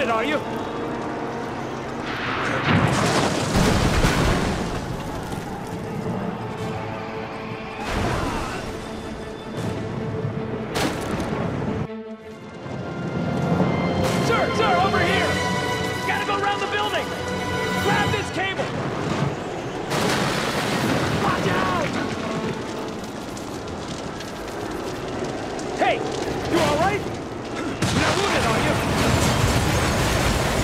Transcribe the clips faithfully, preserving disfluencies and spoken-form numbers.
wounded, are you? Sir, sir, over here! Gotta go around the building! Grab this cable! Watch out! Hey, you all right? You're not wounded, are you?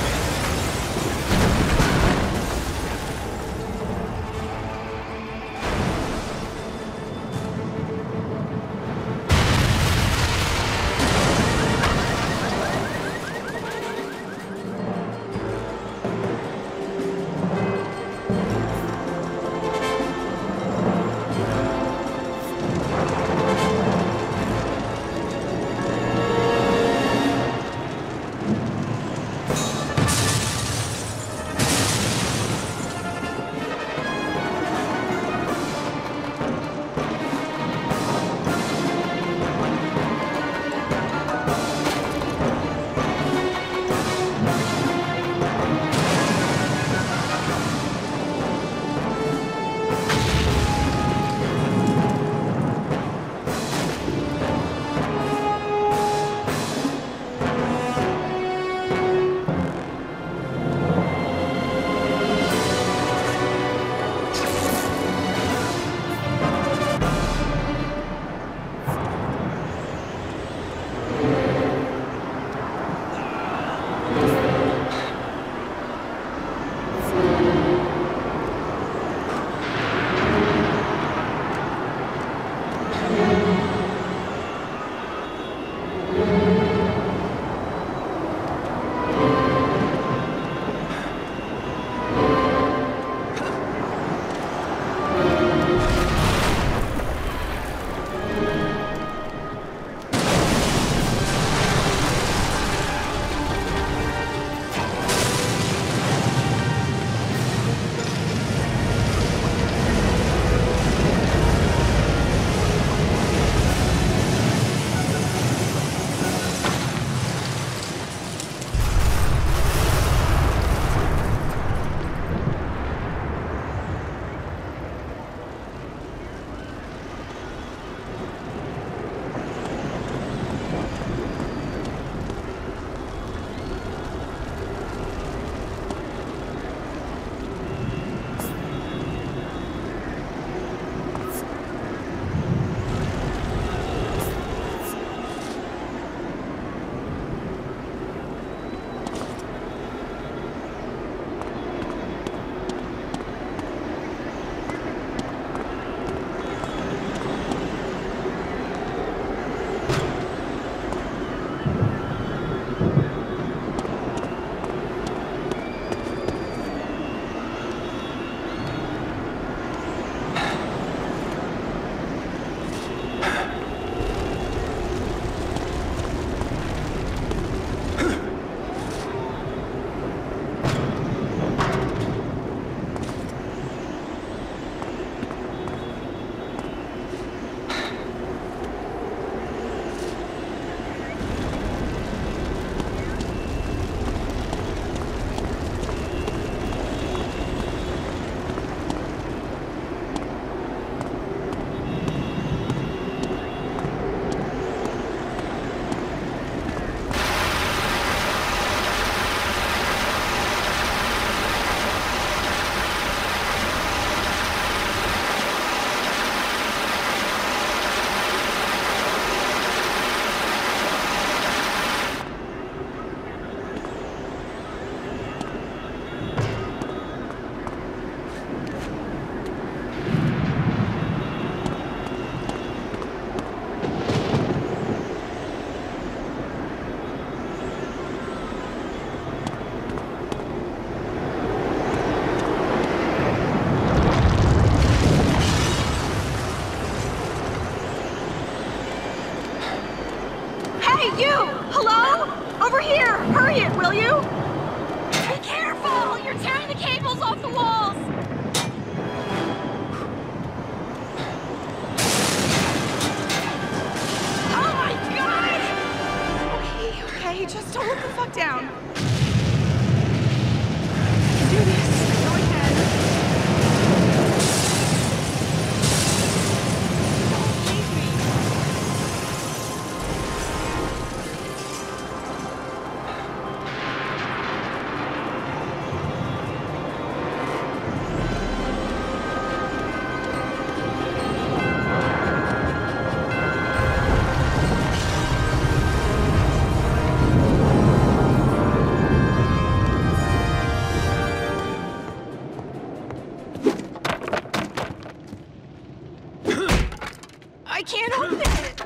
I can't open it!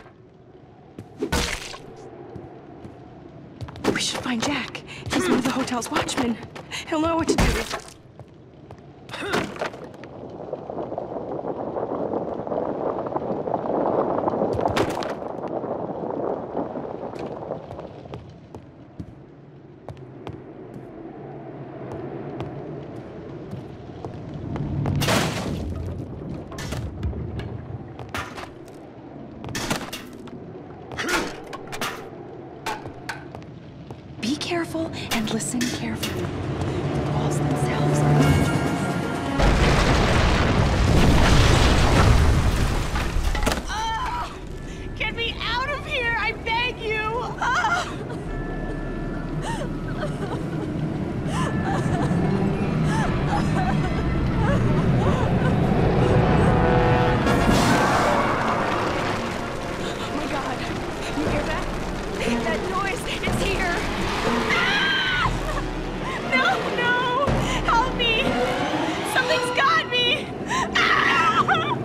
We should find Jack. He's one of the hotel's watchmen. He'll know what to do. Be careful and listen carefully. The walls themselves are oh, get me out of here, I beg you! Oh. Oh my God, you hear that? That noise, it's here! Ah! No, no! Help me! Something's got me! Ah!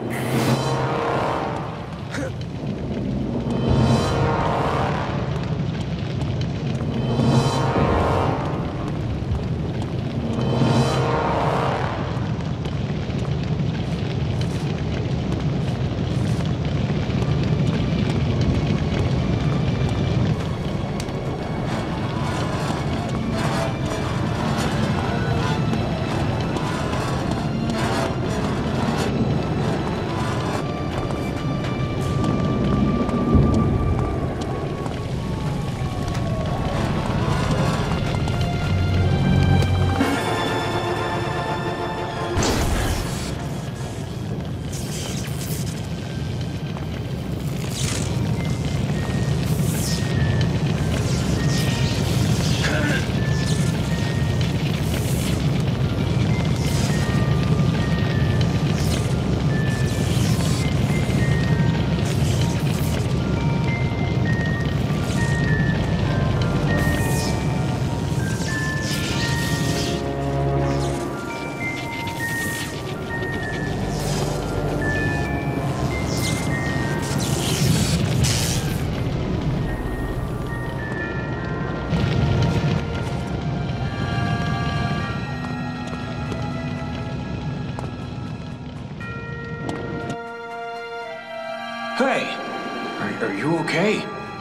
Hey, are, are you okay?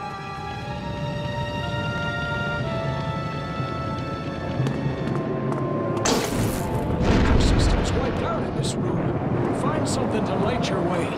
The system's wiped out in this room. Find something to light your way.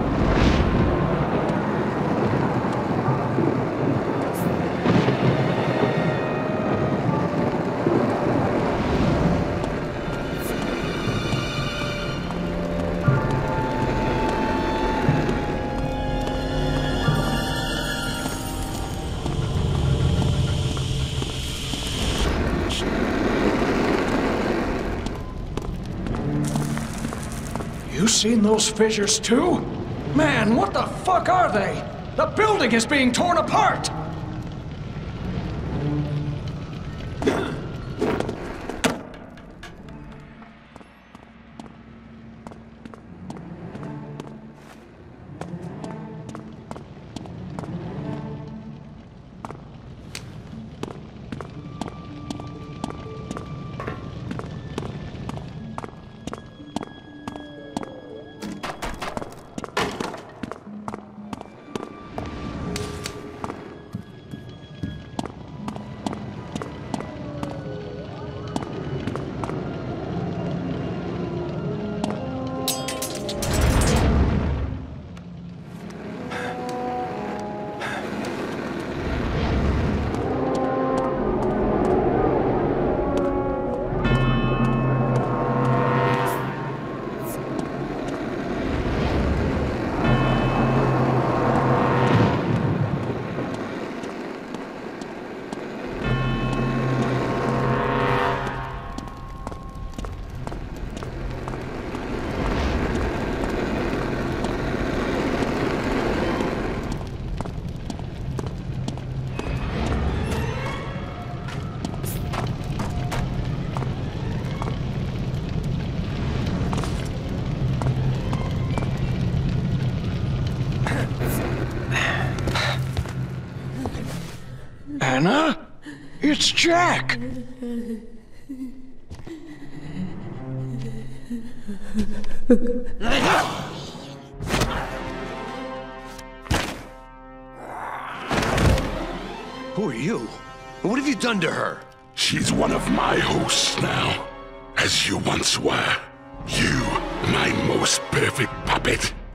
You seen those fissures too? Man, what the fuck are they? The building is being torn apart! Anna? It's Jack! Who are you? What have you done to her? She's one of my hosts now, as you once were. You, my most perfect puppet.